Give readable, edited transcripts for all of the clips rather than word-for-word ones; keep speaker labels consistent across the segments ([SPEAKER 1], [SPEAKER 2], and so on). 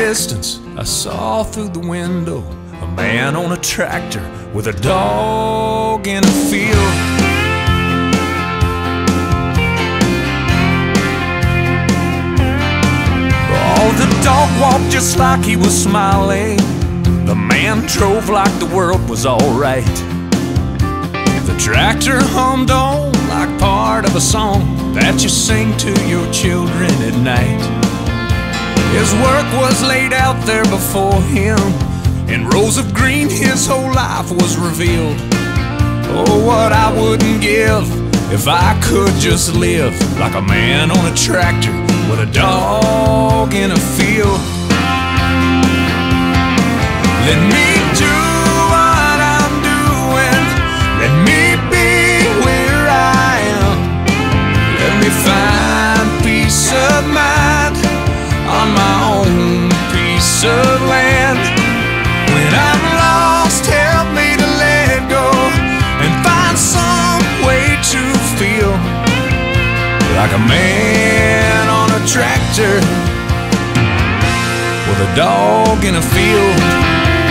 [SPEAKER 1] distance, I saw through the window a man on a tractor with a dog in a field. Oh, the dog walked just like he was smiling. The man drove like the world was alright. The tractor hummed on like part of a song that you sing to your children at night. His work was laid out there before him. In rows of green his whole life was revealed. Oh, what I wouldn't give if I could just live like a man on a tractor with a dog in a field. Let me do what I'm doing. Let me be where I am. Let me find peace of mind on my own piece of land. When I'm lost, help me to let go and find some way to feel like a man on a tractor with a dog in a field.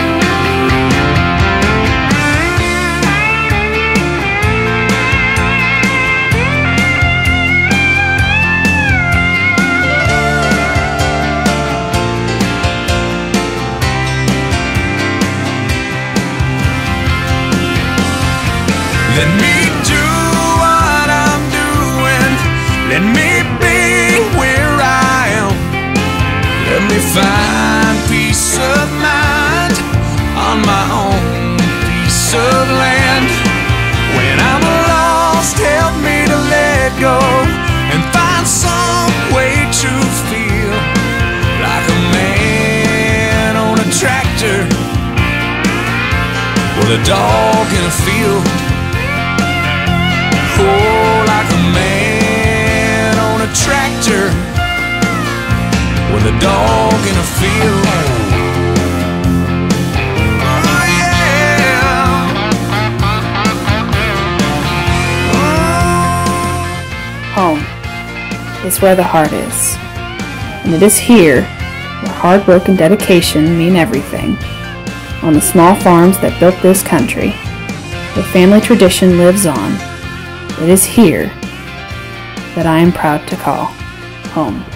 [SPEAKER 1] Let me do what I'm doing. Let me be where I am. Let me find peace of mind on my own piece of land. When I'm lost, help me to let go and find some way to feel like a man on a tractor with a dog in a field. Oh, like a man on a tractor with a dog in a field. Oh, yeah.
[SPEAKER 2] Home is where the heart is, and it is here where hard work and dedication mean everything. On the small farms that built this country, the family tradition lives on. It is here that I am proud to call home.